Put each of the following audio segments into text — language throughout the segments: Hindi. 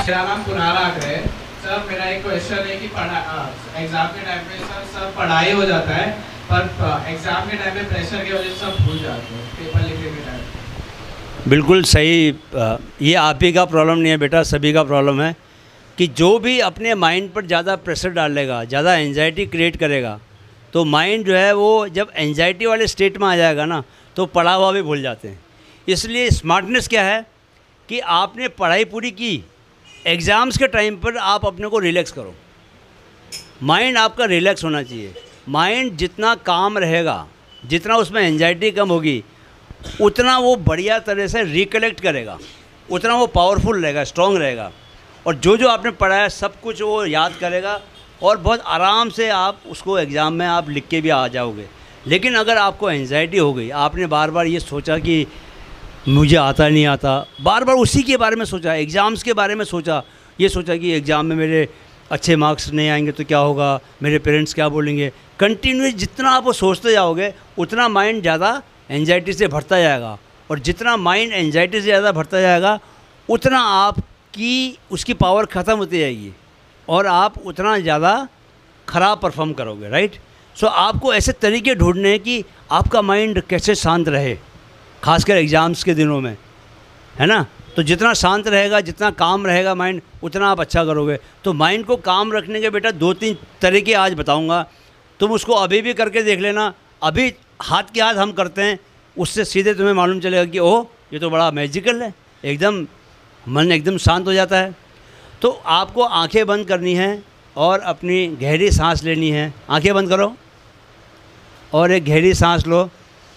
मेरा नाम कुणाल आगरे। सर मेरा एक क्वेश्चन है कि एग्जाम के टाइम पे सर पढ़ाई हो जाता है पर एग्जाम के टाइम पे प्रेशर की वजह से सब भूल जाते हैं पेपर लिखने के टाइम। बिल्कुल सही। ये आप ही का प्रॉब्लम नहीं है बेटा, सभी का प्रॉब्लम है कि जो भी अपने माइंड पर ज़्यादा प्रेशर डालेगा, ज़्यादा एंजाइटी क्रिएट करेगा, तो माइंड जो है वो जब एंजाइटी वाले स्टेट में आ जाएगा ना तो पढ़ा हुआ भी भूल जाते हैं। इसलिए स्मार्टनेस क्या है कि आपने पढ़ाई पूरी की, एग्ज़ाम्स के टाइम पर आप अपने को रिलैक्स करो। माइंड आपका रिलैक्स होना चाहिए। माइंड जितना काम रहेगा, जितना उसमें एंजाइटी कम होगी, उतना वो बढ़िया तरह से रिकलेक्ट करेगा, उतना वो पावरफुल रहेगा, स्ट्रॉन्ग रहेगा, और जो जो आपने पढ़ा है सब कुछ वो याद करेगा और बहुत आराम से आप उसको एग्ज़ाम में आप लिख के भी आ जाओगे। लेकिन अगर आपको एंजाइटी हो गई, आपने बार बार ये सोचा कि मुझे आता नहीं आता, बार बार उसी के बारे में सोचा, एग्ज़ाम्स के बारे में सोचा, ये सोचा कि एग्ज़ाम में मेरे अच्छे मार्क्स नहीं आएंगे तो क्या होगा, मेरे पेरेंट्स क्या बोलेंगे, कंटिन्यूस जितना आप वो सोचते जाओगे उतना माइंड ज़्यादा एंजाइटी से भरता जाएगा, और जितना माइंड एंजाइटी से ज़्यादा भरता जाएगा उतना आपकी उसकी पावर ख़त्म होती जाएगी और आप उतना ज़्यादा ख़राब परफॉर्म करोगे। राइट। सो आपको ऐसे तरीके ढूंढने हैं कि आपका माइंड कैसे शांत रहे, खासकर एग्ज़ाम्स के दिनों में, है ना। तो जितना शांत रहेगा, जितना काम रहेगा माइंड, उतना आप अच्छा करोगे। तो माइंड को काम रखने के बेटा 2-3 तरीके आज बताऊंगा, तुम उसको अभी भी करके देख लेना। अभी हाथ के हाथ हम करते हैं, उससे सीधे तुम्हें मालूम चलेगा कि ओह ये तो बड़ा मैजिकल है, एकदम मन एकदम शांत हो जाता है। तो आपको आंखें बंद करनी है और अपनी गहरी सांस लेनी है। आंखें बंद करो और एक गहरी सांस लो।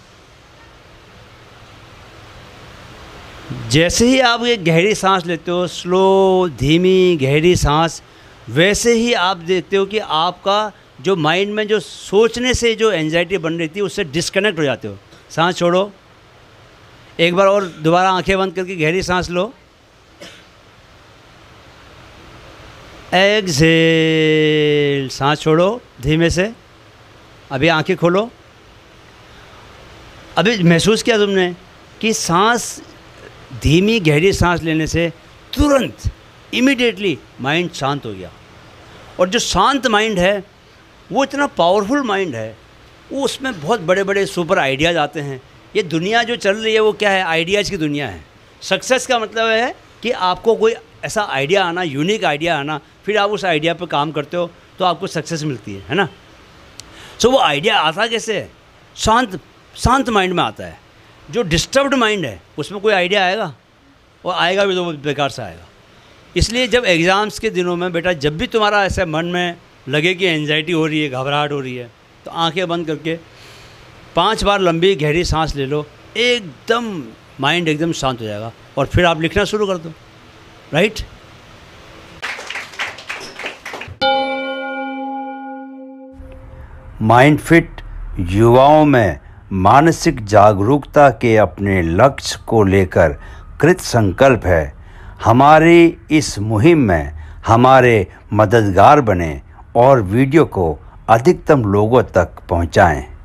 जैसे ही आप एक गहरी सांस लेते हो, स्लो धीमी गहरी सांस, वैसे ही आप देखते हो कि आपका जो माइंड में जो सोचने से जो एंजाइटी बन रही थी उससे डिस्कनेक्ट हो जाते हो। सांस छोड़ो, एक बार और दोबारा आंखें बंद करके गहरी सांस लो। एक्सहेल, सांस छोड़ो धीमे से। अभी आंखें खोलो। अभी महसूस किया तुमने कि सांस, धीमी गहरी सांस लेने से तुरंत इमीडिएटली माइंड शांत हो गया। और जो शांत माइंड है वो इतना पावरफुल माइंड है, वो उसमें बहुत बड़े बड़े सुपर आइडियाज़ आते हैं। ये दुनिया जो चल रही है वो क्या है, आइडियाज़ की दुनिया है। सक्सेस का मतलब है कि आपको कोई ऐसा आइडिया आना, यूनिक आइडिया आना, फिर आप उस आइडिया पर काम करते हो तो आपको सक्सेस मिलती है ना। सो वो आइडिया आता कैसे है, शांत माइंड में आता है। जो डिस्टर्ब्ड माइंड है उसमें कोई आइडिया आएगा, और आएगा भी तो वो बेकार से आएगा। इसलिए जब एग्ज़ाम्स के दिनों में बेटा, जब भी तुम्हारा ऐसे मन में लगे कि एंजाइटी हो रही है, घबराहट हो रही है, तो आंखें बंद करके 5 बार लंबी गहरी सांस ले लो। एकदम माइंड एकदम शांत हो जाएगा और फिर आप लिखना शुरू कर दो। राइट। माइंड फिट युवाओं में मानसिक जागरूकता के अपने लक्ष्य को लेकर कृत संकल्प है। हमारी इस मुहिम में हमारे मददगार बने और वीडियो को अधिकतम लोगों तक पहुंचाएं।